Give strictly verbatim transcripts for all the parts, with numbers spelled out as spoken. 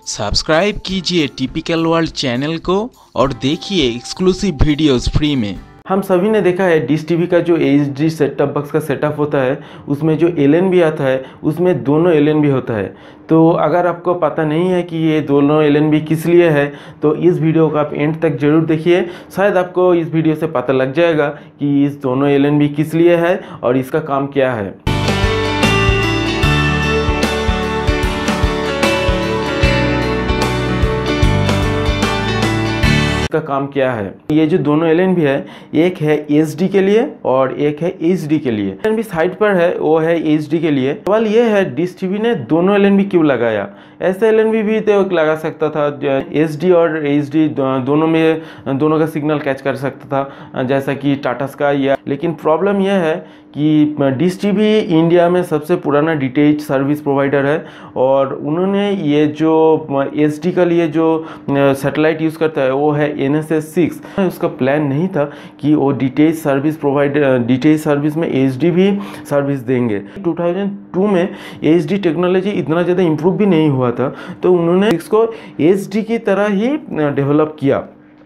Subscribe कीजिए typical world channel को और देखिए एक्सक्लूसिव वीडियोस फ्री में। हम सभी ने देखा है डिश टीवी का जो एच डी सेटअप बॉक्स का सेटअप होता है उसमें जो एल एन बी आता है उसमें दोनों एल एन बी होता है। तो अगर आपको पता नहीं है कि ये दोनों एल एन बी किस लिए है तो इस वीडियो को आप एंड तक जरूर देखिए। शायद आपको इस वीडियो से पता लग जाएगा कि इस दोनों एल एन बी किस लिए है और इसका काम क्या है। का काम क्या है। ये जो दोनों एल एन बी है एक है एच डी के लिए और एक है एच डी के लिए। एल एन बी साइड पर है वो है एच डी के लिए। सवाल ये है डिश टीवी ने दोनों एल एन बी क्यों लगाया। ऐसे एल एन बी भी तो लगा सकता था, एच डी और एच डी दोनों में दोनों का सिग्नल कैच कर सकता था जैसा कि टाटा स्काई या। लेकिन प्रॉब्लम यह है कि डिश टीवी इंडिया में सबसे पुराना D T H service provider है और उन्होंने ये जो एच डी का लिए जो सैटेलाइट यूज़ करता है वो है एन एस एस सिक्स। उसका प्लान नहीं था कि वो D T H service provider D T H service में एच डी भी सर्विस देंगे। टू थाउजेंड टू में एच डी टेक्नोलॉजी इतना ज़्यादा इम्प्रूव भी नहीं हुआ था तो उन्होंने इसको एच डी की तरह ही डेवलप किया।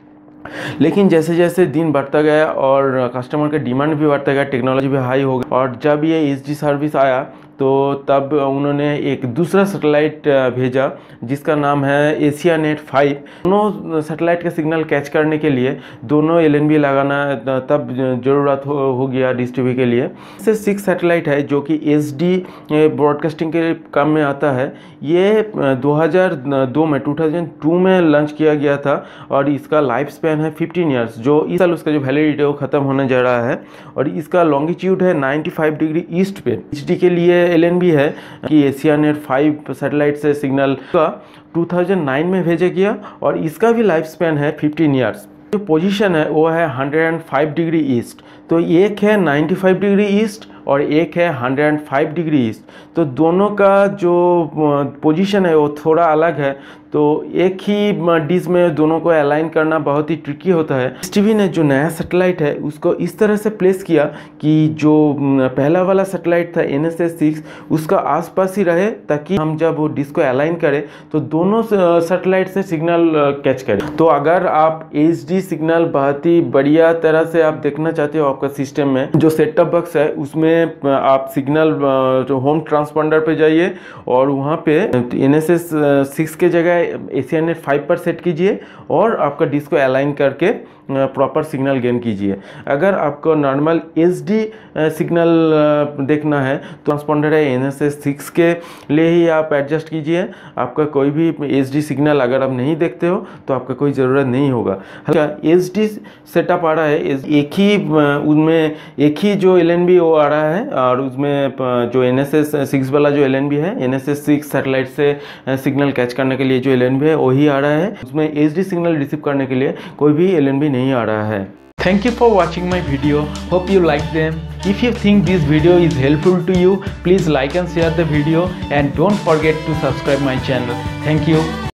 लेकिन जैसे जैसे दिन बढ़ता गया और कस्टमर का डिमांड भी बढ़ता गया, टेक्नोलॉजी भी हाई हो गई और जब ये एच डी सर्विस आया तो तब उन्होंने एक दूसरा सैटेलाइट भेजा जिसका नाम है एशियानेट फाइव। दोनों सैटेलाइट का सिग्नल कैच करने के लिए दोनों एल एन बी लगाना तब ज़रूरत हो, हो गया डिश टीवी के लिए। इससे सिक्स सैटेलाइट है जो कि एच डी ब्रॉडकास्टिंग के काम में आता है। ये दो हज़ार दो में टू थाउजेंड टू में लॉन्च किया गया था और इसका लाइफ स्पैन है फिफ्टीन ईयर्स। जो इस साल उसका जो वैलिडिटी है वो ख़त्म होने जा रहा है और इसका लॉन्गिट्यूड है नाइन्टी फाइव डिग्री ईस्ट पे। एच डी के लिए एल एन बी है कि एशियानेट फाइव सैटेलाइट से सिग्नल का टू थाउजेंड नाइन में भेजा गया और इसका भी लाइफ स्पैन है फिफ्टीन ईयर्स। जो पोजीशन है वो है one O five degree east. तो एक है नाइन्टी फाइव डिग्री ईस्ट और एक है one O five degree east. तो दोनों का जो पोजीशन है वो थोड़ा अलग है तो एक ही डिश में दोनों को अलाइन करना बहुत ही ट्रिकी होता है। डिश टीवी ने जो नया सैटेलाइट है उसको इस तरह से प्लेस किया कि जो पहला वाला सैटेलाइट था एन एस एस सिक्स उसका आसपास ही रहे ताकि हम जब वो डिश को अलाइन करें तो दोनों सैटेलाइट से सिग्नल कैच करें। तो अगर आप एच डी सिग्नल बहुत ही बढ़िया तरह से आप देखना चाहते हो आपका सिस्टम में जो सेटअप बॉक्स है उसमें आप सिग्नल जो होम ट्रांसपोंडर पे जाइए और वहाँ पे एन एस एस सिक्स के जगह एशियानेट फाइव पर सेट कीजिए और आपका डिश को अलाइन करके प्रॉपर सिग्नल गेन कीजिए। अगर आपको नॉर्मल एच डी सिग्नल देखना है तो ट्रांसपोंडर है एन एस एस सिक्स के लिए ही आप एडजस्ट कीजिए। आपका कोई भी एच डी सिग्नल अगर आप नहीं देखते हो तो आपका कोई ज़रूरत नहीं होगा। अच्छा एच डी सेटअप आ रहा है एक ही उसमें एक ही जो एल एन बी वो आ रहा है और उसमें जो एन एस एस सिक्स वाला जो एल एन बी है N S S six satellite से सिग्नल कैच करने के लिए जो एल एन बी है वही आ रहा है। उसमें एच डी सिग्नल रिसीव करने के लिए कोई भी एल एन बी नहीं आ रहा है। Thank you for watching my video. Hope you liked them. If you think this video is helpful to you, please like and share the video and don't forget to subscribe my channel. Thank you.